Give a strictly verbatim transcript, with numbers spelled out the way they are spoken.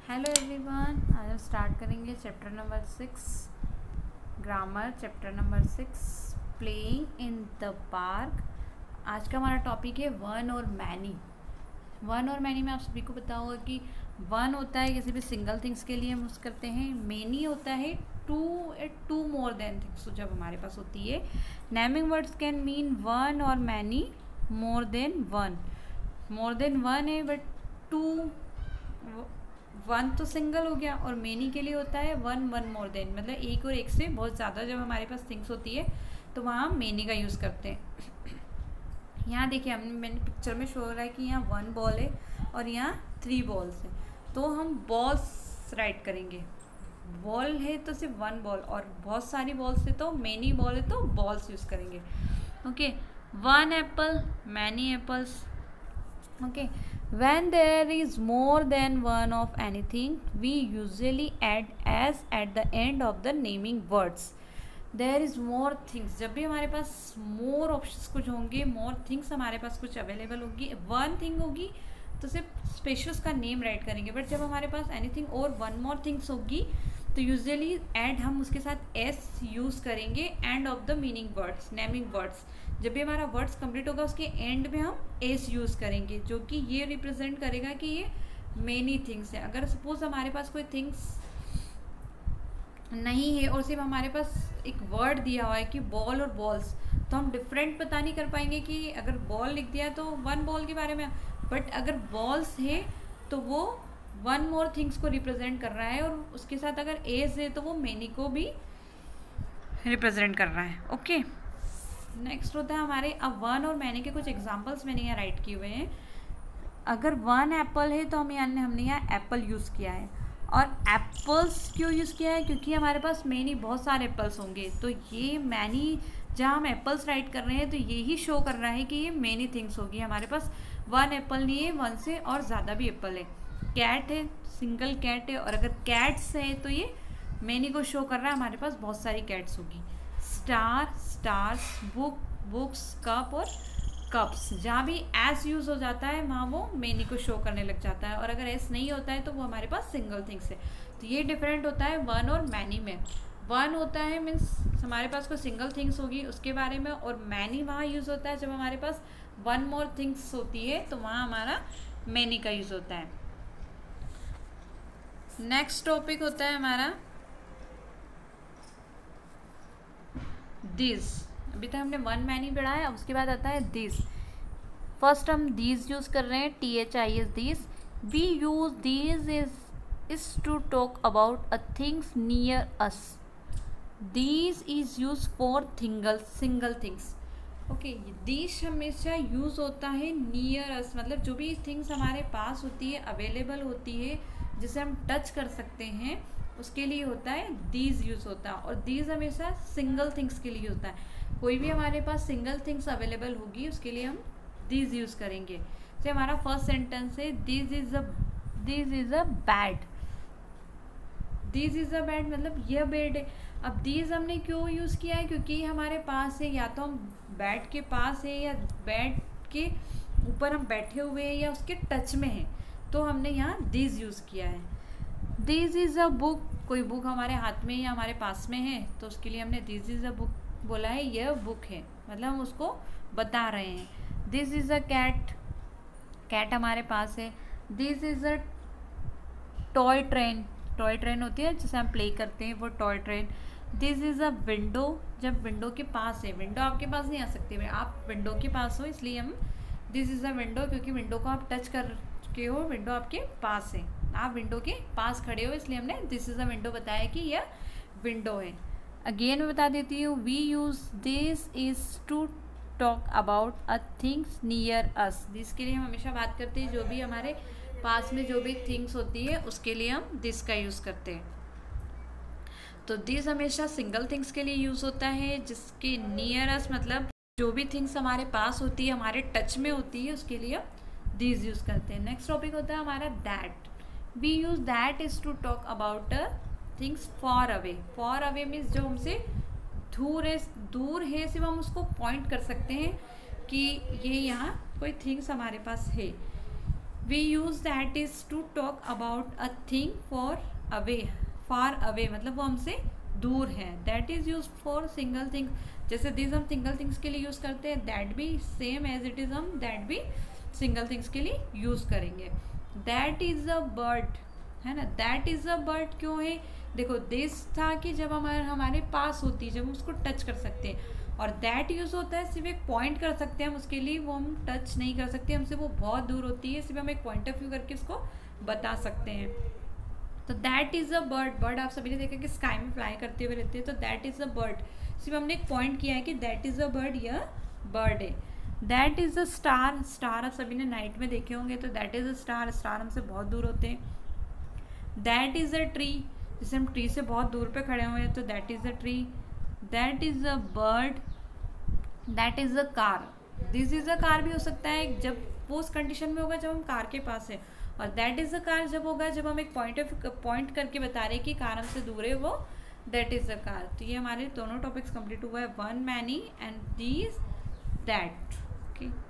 Hello everyone, आज हम start करेंगे chapter number six, grammar chapter number six, playing in the park. आज का हमारा टॉपिक है वन और मैनी। वन और मैनी में आप सभी को पता होगा कि वन होता है किसी भी सिंगल थिंग्स के लिए हम यूज़ करते हैं, मैनी होता है two two more than things जब हमारे पास होती है। Naming words can mean one और many, more than one. More than one है बट टू, वन तो सिंगल हो गया और मेनी के लिए होता है वन वन मोर देन, मतलब एक और एक से बहुत ज़्यादा जब हमारे पास थिंग्स होती है तो वहाँ हम मेनी का यूज़ करते हैं। यहाँ देखिए हमने मैंने पिक्चर में शो हो रहा है कि यहाँ वन बॉल है और यहाँ थ्री बॉल्स है, तो हम बॉल्स राइट करेंगे। बॉल है तो सिर्फ वन बॉल और बहुत सारी बॉल्स है तो मेनी बॉल है तो बॉल्स यूज़ करेंगे। Okay, one apple, many apples. Okay, when there is more than one of anything, we usually add as at the end of the naming words. There is more things, जब भी हमारे पास more options कुछ होंगे, more things हमारे पास कुछ available होगी, one thing होगी तो सिर्फ स्पेशल का नेम राइट करेंगे। बट जब हमारे पास एनीथिंग और वन मोर थिंग्स होगी तो यूजुअली एड हम उसके साथ एस यूज़ करेंगे, end of the meaning words, naming words. जब भी हमारा वर्ड्स कंप्लीट होगा उसके एंड में हम एस यूज़ करेंगे, जो कि ये रिप्रेजेंट करेगा कि ये मेनी थिंग्स है। अगर सपोज हमारे पास कोई थिंग्स नहीं है और सिर्फ हमारे पास एक वर्ड दिया हुआ है कि बॉल और बॉल्स, तो हम डिफरेंट पता नहीं कर पाएंगे कि अगर बॉल लिख दिया तो वन बॉल के बारे में, बट अगर बॉल्स है तो वो वन मोर थिंग्स को रिप्रेजेंट कर रहा है, और उसके साथ अगर एज है तो वो मेनी को भी रिप्रेजेंट कर रहा है। ओके, नेक्स्ट होता है हमारे अब वन और मैनी के कुछ एग्जांपल्स मैंने यहाँ राइट किए हुए हैं। अगर वन एप्पल है तो हम यानी हमने यहाँ एप्पल यूज़ किया है, और एप्पल्स क्यों यूज़ किया है क्योंकि हमारे पास मैनी बहुत सारे एप्पल्स होंगे, तो ये मैनी जहाँ हम एप्पल्स राइट कर रहे हैं तो ये ही शो कर रहा है कि ये मैनी थिंग्स होगी। हमारे पास वन एप्पल नहीं है, वन से और ज़्यादा भी एप्पल है। कैट है, सिंगल कैट है, और अगर कैट्स है तो ये मैनी को शो कर रहा है, हमारे पास बहुत सारी कैट्स होगी। Star, stars, book, books, cup और कप्स, जहाँ भी एस यूज़ हो जाता है वहाँ वो मेनी को शो करने लग जाता है, और अगर एस नहीं होता है तो वो हमारे पास सिंगल थिंग्स है। तो ये डिफरेंट होता है वन और मैनी में। वन होता है मीन्स हमारे पास कोई सिंगल थिंग्स होगी उसके बारे में, और मैनी वहाँ यूज़ होता है जब हमारे पास वन मोर थिंग्स होती है तो वहाँ हमारा मैनी का यूज़ होता है। नेक्स्ट टॉपिक होता है हमारा दिस। अभी तक हमने वन मैनी पढ़ा है, अब उसके बाद आता है दिस। फर्स्ट हम दीज यूज़ कर रहे हैं, T H I S, this. We use these is is to talk about a things near us. These is use for thing single things. Okay, these हमेशा यूज़ होता है near us, मतलब जो भी things हमारे पास होती है, अवेलेबल होती है, जिसे हम टच कर सकते हैं, उसके लिए होता है दीज यूज़ होता है। और दीज हमेशा सिंगल थिंग्स के लिए होता है। कोई भी हमारे पास सिंगल थिंग्स अवेलेबल होगी उसके लिए हम दीज यूज़ करेंगे। जैसे हमारा फर्स्ट सेंटेंस है, this is a this is a bed. This is a bed मतलब यह बेड है। अब दीज हमने क्यों यूज़ किया है, क्योंकि हमारे पास है, या तो हम बेड के पास है या बेड के ऊपर हम बैठे हुए हैं या उसके टच में हैं, तो हमने यहाँ दीज यूज़ किया है। दिस इज़ अ बुक, कोई बुक हमारे हाथ में या हमारे पास में है तो उसके लिए हमने दिस इज़ अ बुक बोला है, यह बुक है, मतलब हम उसको बता रहे हैं। This is a cat, cat हमारे पास है। This is a toy train, toy train होती है जिसे हम प्ले करते हैं, वो toy train. This is a window, जब विंडो के पास है, विंडो आपके पास नहीं आ सकती, आप विंडो के पास हो इसलिए हम दिस इज़ अ विंडो, क्योंकि विंडो को आप टच कर के हो, विंडो आपके पास है, आप विंडो के पास खड़े हो, इसलिए हमने दिस इज़ अ विंडो बताया कि यह विंडो है। अगेन मैं बता देती हूँ, we use this is to talk about a things near us. This के लिए हम हमेशा बात करते हैं जो भी हमारे पास में जो भी थिंग्स होती है उसके लिए हम दिस का यूज़ करते हैं। तो दिस हमेशा सिंगल थिंग्स के लिए यूज़ होता है, जिसके नियर अस मतलब जो भी थिंग्स हमारे पास होती है, हमारे टच में होती है, उसके लिए हम दिस यूज़ करते हैं। नेक्स्ट टॉपिक होता है हमारा that. We use that is to talk about a things far away. Far away means जो हमसे दूर है, दूर है सिर्फ हम उसको पॉइंट कर सकते हैं कि ये यहाँ कोई थिंग्स हमारे पास है। We use that is to talk about a thing far away, far away मतलब वो हमसे दूर है. That is use for single thing, जैसे दिस हम सिंगल थिंग्स के लिए यूज़ करते हैं, दैट भी सेम एज इट इज़ हम दैट भी सिंगल थिंग्स के लिए यूज़ करेंगे. दैट इज़ अ बर्ड है ना, दैट इज़ अ बर्ड क्यों है, देखो दिस था कि जब हमारे हमारे पास होती है, जब हम उसको टच कर सकते हैं, और दैट यूज़ होता है सिर्फ एक पॉइंट कर सकते हैं हम उसके लिए, वो हम टच नहीं कर सकते, हमसे वो बहुत दूर होती है, सिर्फ हम एक पॉइंट ऑफ व्यू करके उसको बता सकते हैं. तो that is a bird, bird आप सभी ने देखा कि स्काई में फ्लाई करते हुए रहते हैं, तो दैट इज़ अ बर्ड, सिर्फ हमने एक पॉइंट किया है कि दैट इज़ अ बर्ड, यह बर्ड है. That is a star, star आप सभी ने नाइट में देखे होंगे, तो that is a star, star हमसे बहुत दूर होते हैं. दैट इज़ अ ट्री, जैसे हम ट्री से बहुत दूर पे खड़े हुए हैं, तो that is a tree. That is a bird, that is a car, this is a car भी हो सकता है जब वो उस कंडीशन में होगा जब हम कार के पास है, और दैट इज़ अ कार जब होगा जब हम एक पॉइंट ऑफ पॉइंट करके बता रहे हैं कि कार हमसे दूर है, वो दैट इज़ अ कार. तो ये हमारे दोनों टॉपिक्स कंप्लीट हुआ है, one many and these that. Okay.